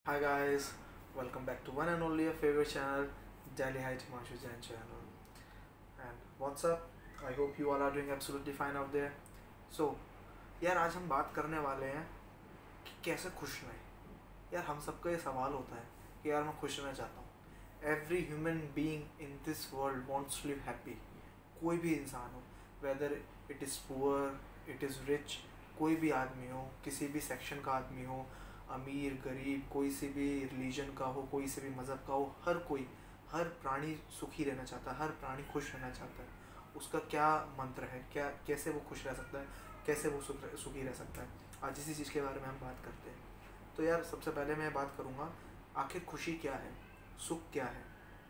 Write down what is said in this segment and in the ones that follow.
Hi guys, welcome back to one and only your favorite channel, Daily High Himanshu Jain channel. And what's up? I hope you all are doing absolutely fine out there. So, यार आज हम बात करने वाले हैं कि कैसे खुश रहें. यार हम सबका ये सवाल होता है कि यार मैं खुश रहना चाहता हूँ. Every human being in this world wants to live happy. कोई भी इंसान हो, whether it is poor, it is rich, कोई भी आदमी हो, किसी भी सेक्शन का आदमी हो, अमीर गरीब, कोई से भी रिलीजन का हो, कोई से भी मज़हब का हो, हर प्राणी सुखी रहना चाहता है, हर प्राणी खुश रहना चाहता है. उसका क्या मंत्र है, क्या कैसे वो खुश रह सकता है, कैसे वो सुखी रह सकता है. आज इसी चीज़ के बारे में हम बात करते हैं. तो यार सबसे पहले मैं बात करूँगा, आखिर खुशी क्या है, सुख क्या है.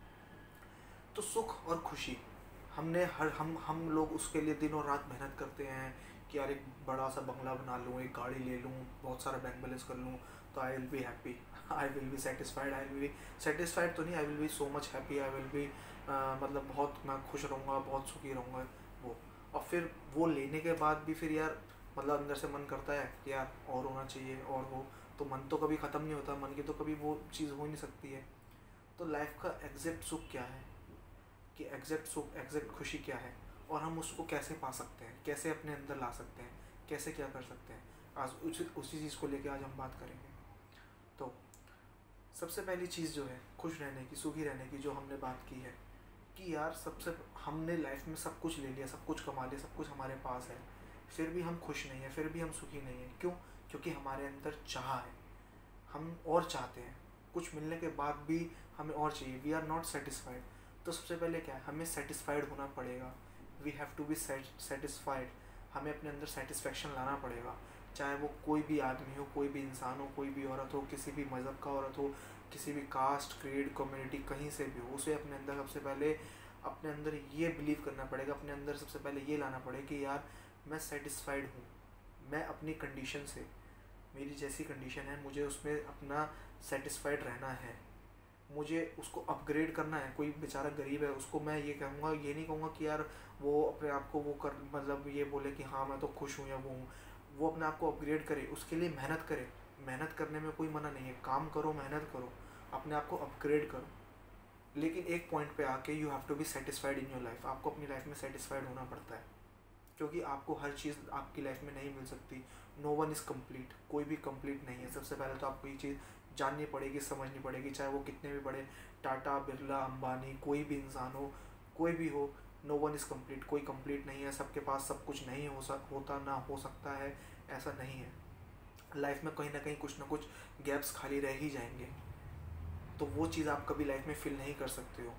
तो सुख और खुशी, हमने हर हम लोग उसके लिए दिनों रात मेहनत करते हैं कि यार एक बड़ा सा बंगला बना लूँ, एक गाड़ी ले लूँ, बहुत सारा बैंक बैलेंस कर लूँ, तो I will be happy, I will be satisfied, I will be satisfied तो नहीं, I will be so much happy, I will be मतलब बहुत मैं खुश रहूँगा, बहुत सुखी रहूँगा. वो और फिर वो लेने के बाद भी फिर यार मतलब अंदर से मन करता है कि यार और होना चाहिए और हो. तो मन तो कभी ख़त्म नहीं होता, मन की तो कभी वो चीज़ हो ही नहीं सकती है. तो लाइफ का एग्जैक्ट सुख क्या है, कि एग्जैक्ट सुख एग्जैक्ट खुशी क्या है, और हम उसको कैसे पा सकते हैं, कैसे अपने अंदर ला सकते हैं, कैसे क्या कर सकते हैं. आज उसी चीज़ को लेकर आज हम बात करेंगे. तो सबसे पहली चीज़ जो है खुश रहने की, सुखी रहने की, जो हमने बात की है कि यार सबसे हमने लाइफ में सब कुछ ले लिया, सब कुछ कमा लिया, सब कुछ हमारे पास है, फिर भी हम खुश नहीं हैं, फिर भी हम सुखी नहीं हैं. क्यों? क्योंकि हमारे अंदर चाह है, हम और चाहते हैं. कुछ मिलने के बाद भी हमें और चाहिए, वी आर नॉट सेटिस्फाइड. तो सबसे पहले क्या है, हमें सेटिस्फाइड होना पड़ेगा. We have to be satisfied. हमें अपने अंदर सेटिस्फेक्शन लाना पड़ेगा. चाहे वो कोई भी आदमी हो, कोई भी इंसान हो, कोई भी औरत हो, किसी भी मज़हब का औरत हो, किसी भी कास्ट क्रीड कम्युनिटी कहीं से भी हो, उसे अपने अंदर सबसे पहले अपने अंदर ये बिलीव करना पड़ेगा, अपने अंदर सबसे पहले ये लाना पड़ेगा कि यार मैं सेटिस्फाइड हूँ. मैं अपनी कंडीशन से, मेरी जैसी कंडीशन है, मुझे उसमें अपना सेटिस्फाइड रहना है. मुझे उसको अपग्रेड करना है. कोई बेचारा गरीब है, उसको मैं ये कहूँगा, ये नहीं कहूँगा कि यार वो अपने आप को वो कर मतलब ये बोले कि हाँ मैं तो खुश हूँ या वो हूँ. वो अपने आप को अपग्रेड करे, उसके लिए मेहनत करे. मेहनत करने में कोई मना नहीं है, काम करो, मेहनत करो, अपने आप को अपग्रेड करो. लेकिन एक पॉइंट पे आके you have to be satisfied in your life. आपको अपनी लाइफ में सेटिस्फाइड होना पड़ता है, क्योंकि आपको हर चीज़ आपकी लाइफ में नहीं मिल सकती. नो वन इज़ कम्प्लीट, कोई भी कम्प्लीट नहीं है. सबसे पहले तो आपको ये चीज़ जाननी पड़ेगी, समझनी पड़ेगी. चाहे वो कितने भी बड़े टाटा बिरला अंबानी कोई भी इंसान हो, कोई भी हो, नो वन इज़ कम्प्लीट. कोई कम्प्लीट नहीं है, सबके पास सब कुछ नहीं होता ना हो सकता है, ऐसा नहीं है. लाइफ में कहीं ना कुछ गैप्स खाली रह ही जाएंगे. तो वो चीज़ आप कभी लाइफ में फिल नहीं कर सकते हो.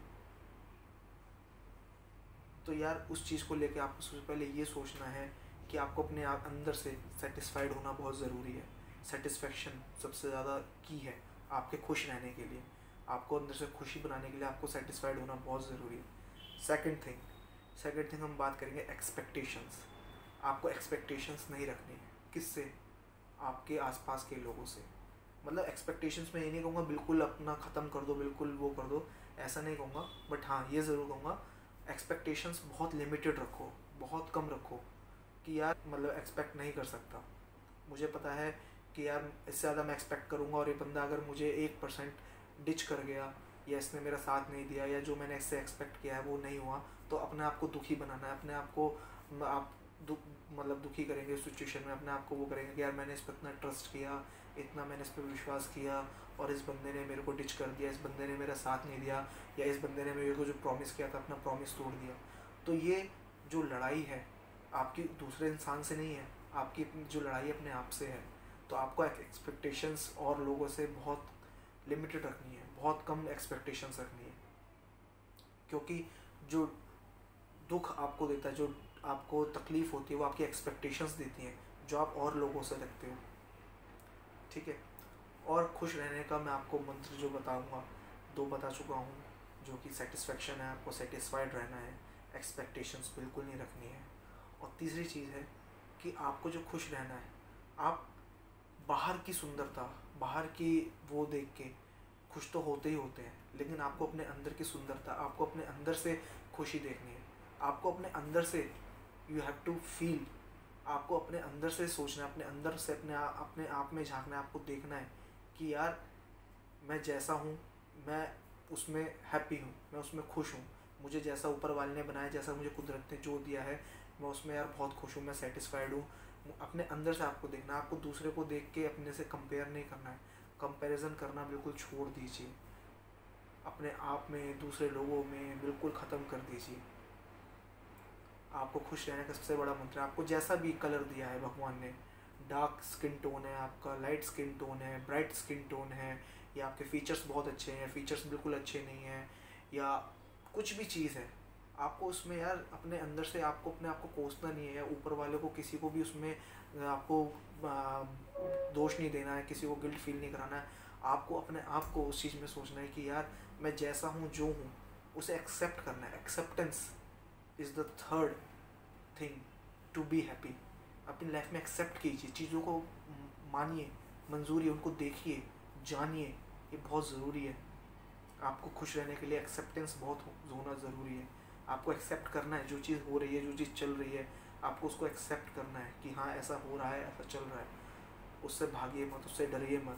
तो यार उस चीज़ को लेके आपको सबसे पहले ये सोचना है कि आपको अपने आप अंदर से सेटिस्फाइड होना बहुत ज़रूरी है. सेटिस्फेक्शन सबसे ज़्यादा की है आपके खुश रहने के लिए. आपको अंदर से खुशी बनाने के लिए आपको सेटिस्फाइड होना बहुत ज़रूरी है. सेकंड थिंग हम बात करेंगे एक्सपेक्टेशंस. आपको एक्सपेक्टेशंस नहीं रखनी है. किससे? आपके आसपास के लोगों से. मतलब एक्सपेक्टेशंस में ये नहीं कहूँगा बिल्कुल अपना ख़त्म कर दो, बिल्कुल वो कर दो, ऐसा नहीं कहूँगा. बट हाँ ये ज़रूर कहूँगा, एक्सपेक्टेशंस बहुत लिमिटेड रखो, बहुत कम रखो. कि यार मतलब एक्सपेक्ट नहीं कर सकता, मुझे पता है कि यार इससे ज़्यादा मैं एक्सपेक्ट करूँगा और ये बंदा अगर मुझे 1% डिच कर गया, या इसने मेरा साथ नहीं दिया, या जो मैंने इससे एक्सपेक्ट किया है वो नहीं हुआ, तो अपने आप को दुखी बनाना है. अपने आप को आप मतलब दुखी करेंगे उस सिचुएशन में. अपने आप को वो करेंगे कि यार मैंने इस पर इतना ट्रस्ट किया, इतना मैंने इस पर विश्वास किया, और इस बंदे ने मेरे को डिच कर दिया, इस बंदे ने मेरा साथ नहीं दिया, या इस बंदे ने मेरे को जो प्रॉमिस किया था अपना प्रॉमिस तोड़ दिया. तो ये जो लड़ाई है आपकी दूसरे इंसान से नहीं है, आपकी जो लड़ाई अपने आप से है. तो आपको एक्सपेक्टेशंस और लोगों से बहुत लिमिटेड रखनी है, बहुत कम एक्सपेक्टेशंस रखनी है. क्योंकि जो दुख आपको देता है, जो आपको तकलीफ़ होती है, वो आपकी एक्सपेक्टेशंस देती हैं जो आप और लोगों से रखते हो. ठीक है. और खुश रहने का मैं आपको मंत्र जो बताऊंगा, दो बता चुका हूँ. जो कि सेटिस्फेक्शन है, आपको सेटिस्फाइड रहना है, एक्सपेक्टेशंस बिल्कुल नहीं रखनी है. और तीसरी चीज़ है कि आपको जो खुश रहना है, आप बाहर की सुंदरता, बाहर की वो देख के खुश तो होते ही होते हैं, लेकिन आपको अपने अंदर की सुंदरता, आपको अपने अंदर से खुशी देखनी है. आपको अपने अंदर से यू हैव टू फील, आपको अपने अंदर से सोचना है, अपने अंदर से अपने आप में झांकना है. आपको देखना है कि यार मैं जैसा हूँ, मैं उसमें हैप्पी हूँ, मैं उसमें खुश हूँ। मुझे जैसा ऊपर वाले ने बनाया, जैसा मुझे कुदरत ने जो दिया है, मैं उसमें यार बहुत खुश हूँ, मैं सेटिस्फाइड हूँ। अपने अंदर से आपको देखना है, आपको दूसरे को देख के अपने से कंपेयर नहीं करना है। कंपैरिजन करना बिल्कुल छोड़ दीजिए, अपने आप में, दूसरे लोगों में बिल्कुल ख़त्म कर दीजिए। आपको खुश रहने का सबसे बड़ा मंत्र है। आपको जैसा भी कलर दिया है भगवान ने, डार्क स्किन टोन है आपका, लाइट स्किन टोन है, ब्राइट स्किन टोन है, या आपके फीचर्स बहुत अच्छे हैं, फीचर्स बिल्कुल अच्छे नहीं हैं, या कुछ भी चीज़ है, आपको उसमें यार अपने अंदर से आपको अपने आप को कोसना नहीं है, या ऊपर वाले को किसी को भी उसमें आपको दोष नहीं देना है, किसी को गिल्ट फील नहीं कराना है। आपको अपने आप को उस चीज़ में सोचना है कि यार मैं जैसा हूँ, जो हूँ, उसे एक्सेप्ट करना है। Acceptance is the third thing to be happy. अपनी लाइफ में एक्सेप्ट कीजिए, चीज़ों को मानिए, मंजूरी उनको देखिए, जानिए, ये बहुत ज़रूरी है। आपको खुश रहने के लिए एक्सेप्टेंस बहुत होना ज़रूरी है। आपको एक्सेप्ट करना है, जो चीज़ हो रही है, जो चीज़ चल रही है, आपको उसको एक्सेप्ट करना है कि हाँ ऐसा हो रहा है, ऐसा चल रहा है। उससे भागिए मत, उससे डरिए मत।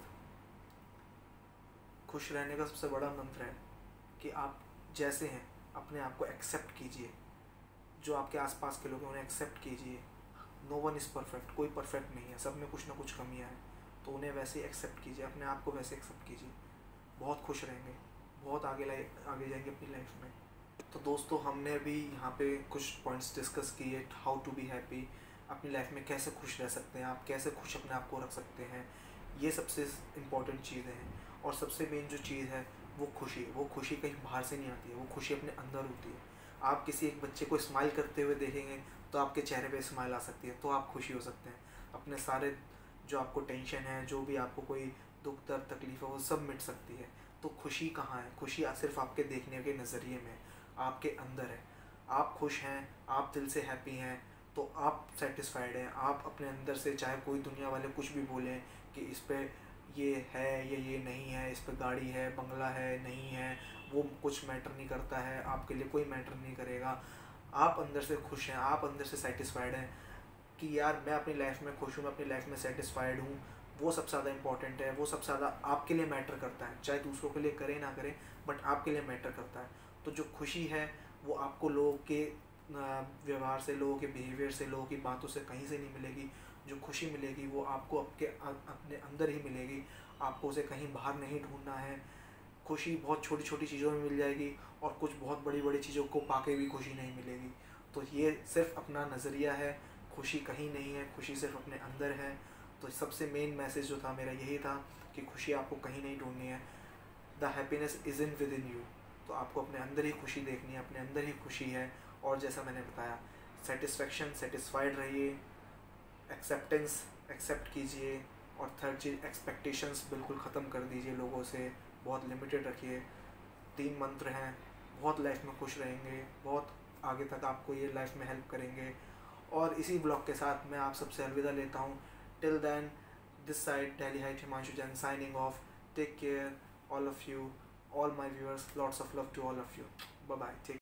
खुश रहने का सबसे बड़ा मंत्र है कि आप जैसे हैं अपने आप को एक्सेप्ट कीजिए। जो आपके आसपास के लोग हैं उन्हें एक्सेप्ट कीजिए। नो वन इज़ परफेक्ट, कोई परफेक्ट नहीं है, सब में कुछ ना कुछ कमियां हैं, तो उन्हें वैसे ही एक्सेप्ट कीजिए, अपने आप को वैसे एक्सेप्ट कीजिए। बहुत खुश रहेंगे, बहुत आगे जाएंगे अपनी लाइफ में। तो दोस्तों, हमने अभी यहाँ पे कुछ पॉइंट्स डिस्कस किए, हाउ टू बी हैप्पी, अपनी लाइफ में कैसे खुश रह सकते हैं, आप कैसे खुश अपने आप को रख सकते हैं। ये सबसे इम्पॉर्टेंट चीज़ें हैं। और सबसे मेन जो चीज़ है वो खुशी कहीं बाहर से नहीं आती है, वो खुशी अपने अंदर होती है। आप किसी एक बच्चे को स्माइल करते हुए देखेंगे तो आपके चेहरे पे स्माइल आ सकती है, तो आप खुशी हो सकते हैं। अपने सारे जो आपको टेंशन है, जो भी आपको कोई दुख दर्द तकलीफ है, वो सब मिट सकती है। तो खुशी कहाँ है? खुशी सिर्फ आपके देखने के नज़रिए में, आपके अंदर है। आप खुश हैं, आप दिल से हैप्पी हैं, तो आप सेटिस्फाइड हैं। आप अपने अंदर से, चाहे कोई दुनिया वाले कुछ भी बोलें कि इस पर ये है या ये नहीं है, इस पर गाड़ी है, बंगला है, नहीं है, वो कुछ मैटर नहीं करता है, आपके लिए कोई मैटर नहीं करेगा। आप अंदर से खुश हैं, आप अंदर से सेटिस्फाइड हैं कि यार मैं अपनी लाइफ में खुश हूँ, मैं अपनी लाइफ में सेटिस्फाइड हूँ। वो सबसे ज़्यादा इंपॉर्टेंट है, वो सबसे ज़्यादा आपके लिए मैटर करता है। चाहे दूसरों के लिए करे ना करे, बट आपके लिए मैटर करता है। तो जो खुशी है वो आपको लोगों के व्यवहार से, लोगों के बिहेवियर से, लोगों की बातों से कहीं से नहीं मिलेगी। जो खुशी मिलेगी वो आपको अपने अंदर ही मिलेगी। आपको उसे कहीं बाहर नहीं ढूंढना है। खुशी बहुत छोटी छोटी चीज़ों में मिल जाएगी, और कुछ बहुत बड़ी बड़ी चीज़ों को पाके भी खुशी नहीं मिलेगी। तो ये सिर्फ अपना नज़रिया है, खुशी कहीं नहीं है, खुशी सिर्फ अपने अंदर है। तो सबसे मेन मैसेज जो था मेरा यही था कि खुशी आपको कहीं नहीं ढूंढनी है। The happiness is in within you. तो आपको अपने अंदर ही खुशी देखनी है, अपने अंदर ही खुशी है। और जैसा मैंने बताया, सेटिस्फेक्शन, सेटिस्फाइड रहिए, एक्सेप्टेंस, एक्सेप्ट कीजिए। और थर्ड चीज़, एक्सपेक्टेशंस बिल्कुल ख़त्म कर दीजिए लोगों से, बहुत लिमिटेड रखिए। 3 मंत्र हैं, बहुत लाइफ में खुश रहेंगे, बहुत आगे तक आपको ये लाइफ में हेल्प करेंगे। और इसी ब्लॉग के साथ मैं आप सबसे अलविदा लेता हूँ। Till then, this side daily height Himanshu Jain signing off. Take care all of you, all my viewers, lots of love to all of you. Bye bye, take